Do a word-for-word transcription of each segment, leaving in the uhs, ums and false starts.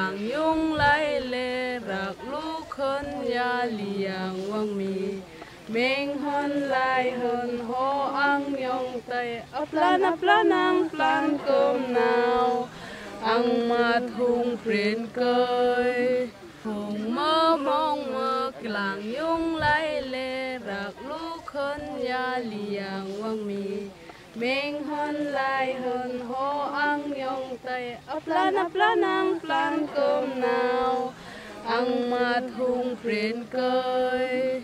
làng nhung lấy lệ rạc lúc khấn ya liang quang mi mình hơn lại hơn hô ăn nhung tay ấp lan ấp lan ăn plan cơm nào ăn mà thùng phiền cơi hùng mơ mong mơ làng nhung lấy lệ rạc lúc khấn ya liang quang mi mình hơn lại hơn hô ăn nhung tay ấp lan ấp lan ăn plan cơm nào ăn mà thùng phiền cơi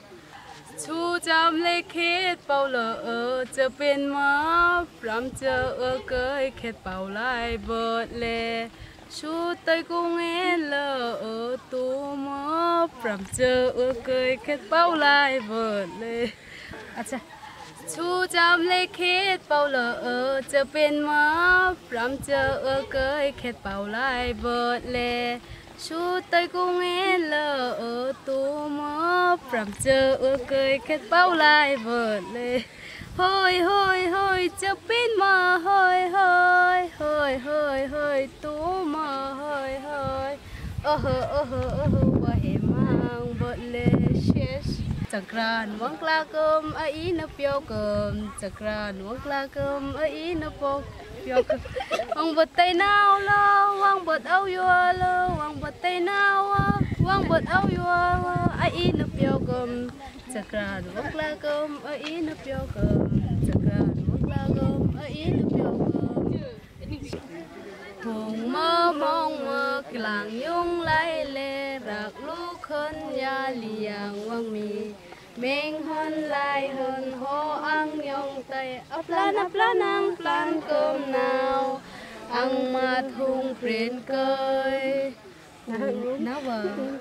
chú jam lê khét bao lỡ ởจะเป็นมาพรำเจอเออเกยเขตเป่าลายเบิดเลชูเตยกุ้งเอเลอเออตูมาพรำเจอเออเกยเขตเป่าลายเบิดเลอาจจะชูจำเลขเขตเป่าเลอเออจะเป็นมาพรำเจอเออเกยเขตเป่าลายเบิดเลชูเตยกุ้งเอเลอเออตูมาพรำเจอเออเกยเขตเป่าลายเบิดเลเฮ้ยเฮ้ยเฮ้ยจะเป็นมาเฮ้ยเฮ้ยเฮ้ยเฮ้ยเฮ้ยตูมาเฮ้ยเฮ้ยเออเฮ้อเออเฮ้อเออเฮ้อว่าเห็นมังเบิดเลเชสจักรานวังกลากลมไอ้นับเปียวกลมจักรานวังกลากลมไอ้นับปกเปียวกลมวังบดไตนาวลอวังบดเอายัวลอวังบดไตนาววังบดเอายัวไอ้นับเปียวกลมจักรานวังกลากลมไอ้นับเปียวกลมจักรานวังกลากลมไอ้นับเปียวกลมหงมอมองมอกลางยุงไล่เล่รักลูกคนยาเลียงวังมีเมงฮอนไล่ฮอนโฮอังยองไตอัปลานับลานังปลานเกิมนาวอังมาทุงเปลี่ยนเกยนะวะ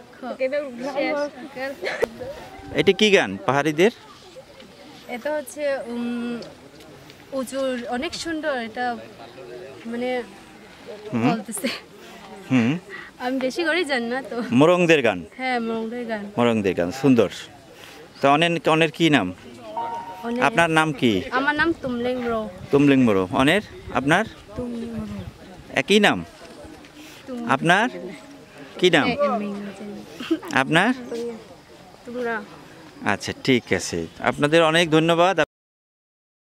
এটা কি গান পাহাড়িদের? এটা হচ্ছে উঁচুর অনেক সুন্দর এটা মানে বলতেছে হুম আমি বেশি করে জানি না তো মোরংদের গান হ্যাঁ মোরংদের গান মোরংদের গান সুন্দর তো অনেন অনের কি নাম আপনার নাম কি আমার নাম তুমলেং রো তুমলিং মোরো অনের আপনার তুমলিং রো একই নাম আপনার কি নাম আপনার তোমরা আচ্ছা ঠিক আছে আপনাদের অনেক ধন্যবাদ।